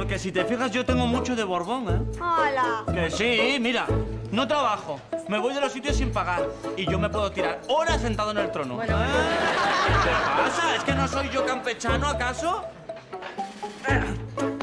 Porque si te fijas, yo tengo mucho de Borbón, ¿eh? ¡Hala! Que sí, mira, no trabajo, me voy de los sitios sin pagar y yo me puedo tirar horas sentado en el trono. Bueno, ¿Qué te pasa? ¿Es que no soy yo campechano, acaso?